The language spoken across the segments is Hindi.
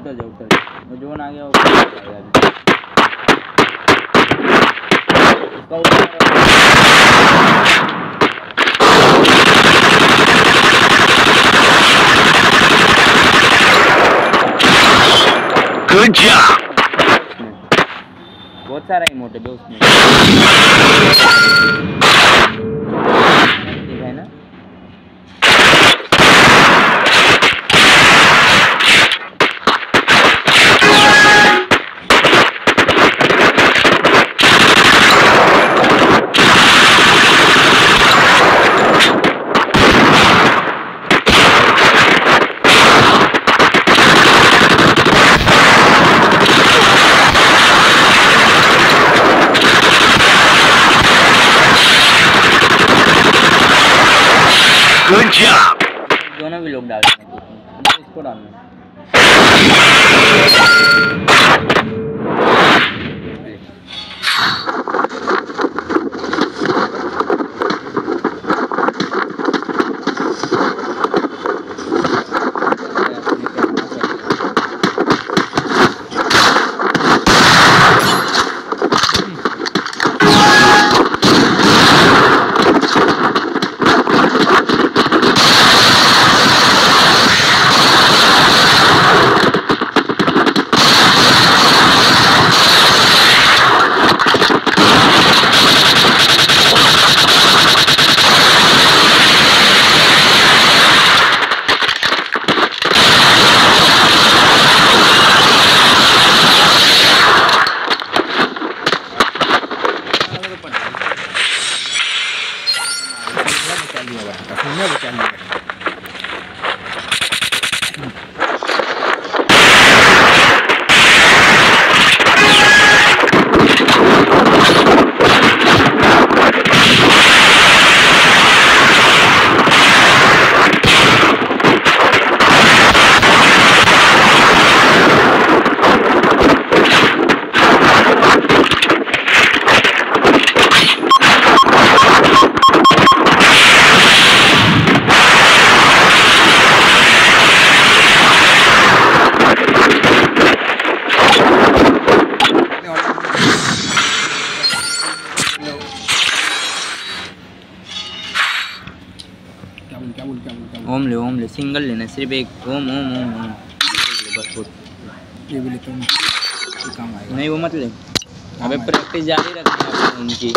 उतर जा वो जोन आ गया वो गुड जॉब। बहुत सारा इमोट है उसमें है ना। Good job. दोनों भी लोग डालते हैं मुझे इसको डालना ओम ले सिंगल लेना सिर्फ एक ओम ओम ओम ओम बस बहुत ये भी लेता हूँ काम आएगा। नहीं वो मत ले अबे प्रैक्टिस जारी रखना है उनकी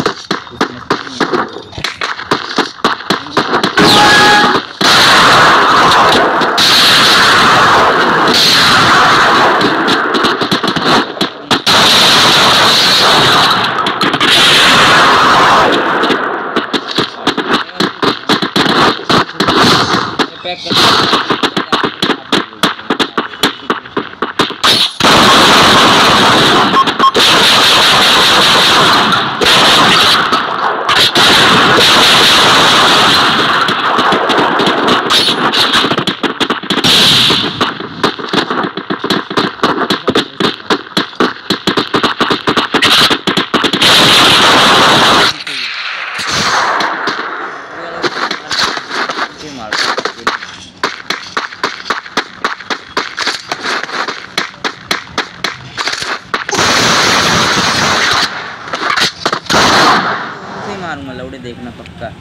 मारूंगा लौड़े देखना पक्का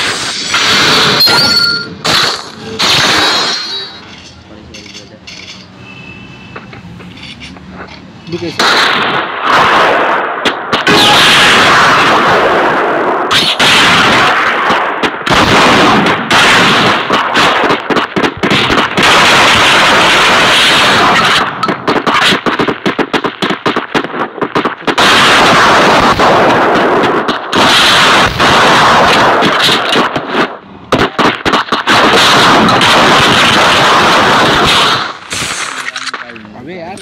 अबे यार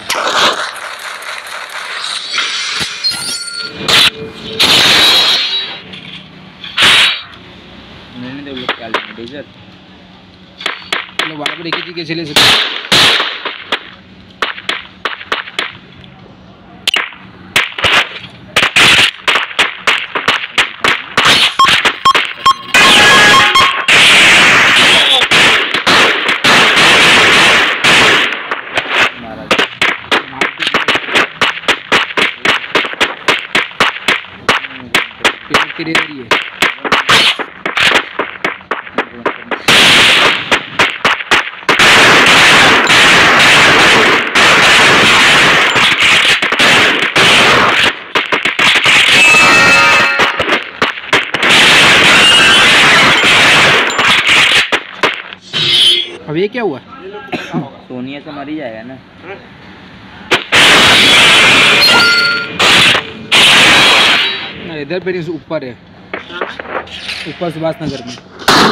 मैंने तो लोग क्या लेंगे डेजर्ट लोग बराबर एक ही चीज कैसे ले सकते हैं? तेरे इधर ही है। अब ये क्या हुआ? सोनिया से मर ही जाएगा ना। इधर पे नहीं, ऊपर है, ऊपर सुभाष नगर में।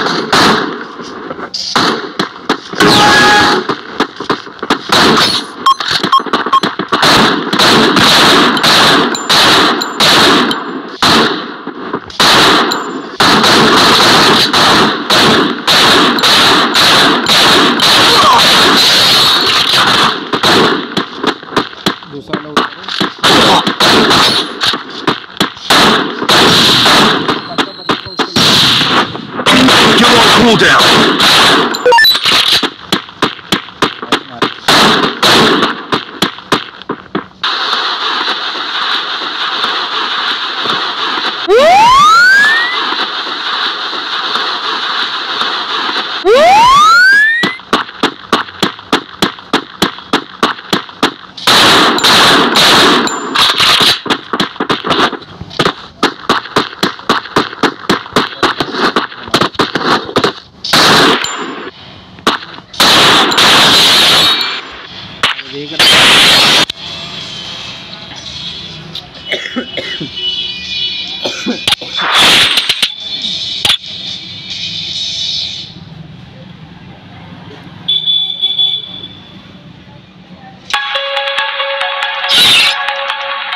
दूसरा लोग You're on cooldown. देख